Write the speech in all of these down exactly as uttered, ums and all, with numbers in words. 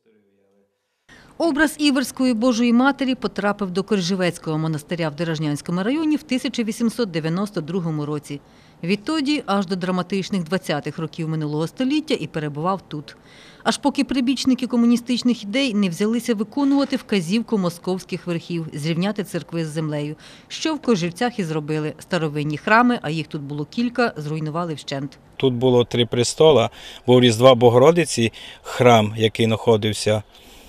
Образ Іверської Божої Матері потрапив до Коржівецького монастиря в Деражнянському районі в тисяча вісімсот дев'яносто другому році. Відтоді аж до драматичних двадцятих років минулого століття і перебував тут. Аж поки прибічники комуністичних ідей не взялися виконувати вказівку московських верхів – зрівняти церкви з землею, що в Коржівцях і зробили. Старовинні храми, а їх тут було кілька, зруйнували вщент. Тут було три престола, був Різдва Богородиці, храм, який знаходився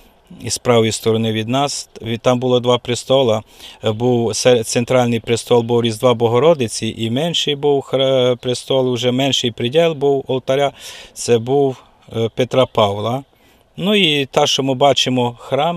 із правої сторони від нас. Там було два престола. Був центральний престол був Різдва Богородиці і менший був престол, вже менший приділ був алтаря, це був Петра Павла. Ну і те, що ми бачимо, храм,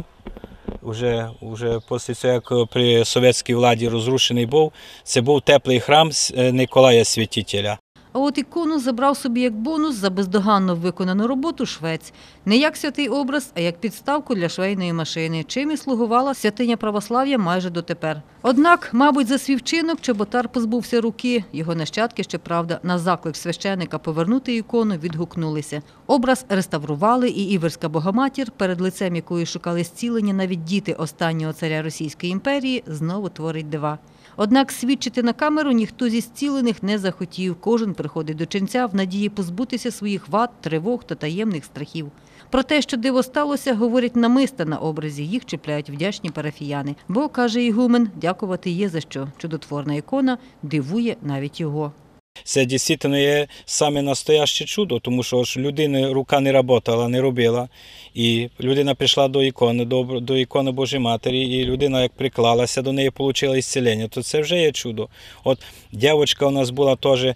вже, вже після цього, як при совєтській владі розрушений був, це був теплий храм Николая Святителя. А от ікону забрав собі як бонус за бездоганно виконану роботу швець. Не як святий образ, а як підставку для швейної машини, чим і слугувала святиня православ'я майже дотепер. Однак, мабуть, за свій вчинок чеботар позбувся руки. Його нащадки, щоправда, на заклик священика повернути ікону відгукнулися. Образ реставрували, і Іверська Богоматір, перед лицем якої шукали зцілення навіть діти останнього царя Російської імперії, знову творить дива. Однак свідчити на камеру ніхто зі зцілених не захотів. Кожен приходить до ченця в надії позбутися своїх вад, тривог та таємних страхів. Про те, що диво сталося, говорять намиста на образі. Їх чіпляють вдячні парафіяни. Бо, каже ігумен, дякувати є за що. Чудотворна ікона дивує навіть його. Це дійсно є саме настояще чудо, тому що ж людина рука не працювала, не робила. І людина прийшла до ікони, до, до ікони Божої Матері, і людина як приклалася до неї, отримала зцілення, то це вже є чудо. От дівчинка у нас була теж,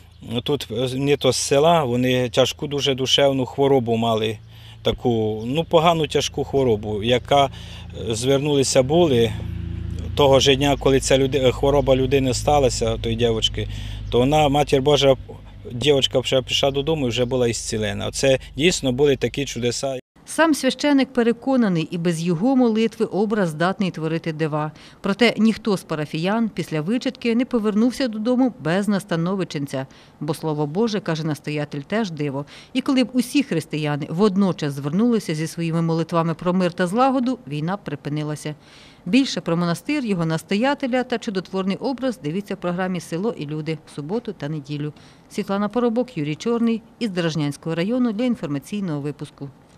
тут не то з села, вони тяжку дуже душевну хворобу мали, таку, ну погану тяжку хворобу, яка звернулися були того ж дня, коли ця люди, хвороба людини сталася, тої дівчинки, то вона, Матір Божа, дівчинка вже прийшла додому і вже була ісцілена. Це дійсно були такі чудеса. Сам священик переконаний, і без його молитви образ здатний творити дива. Проте ніхто з парафіян після вичитки не повернувся додому без настанови ченця. Бо Слово Боже, каже настоятель, теж диво. І коли б усі християни водночас звернулися зі своїми молитвами про мир та злагоду, війна б припинилася. Більше про монастир, його настоятеля та чудотворний образ дивіться в програмі «Село і люди» в суботу та неділю. Світлана Поробок, Юрій Чорний із Деражнянського району для інформаційного випуску.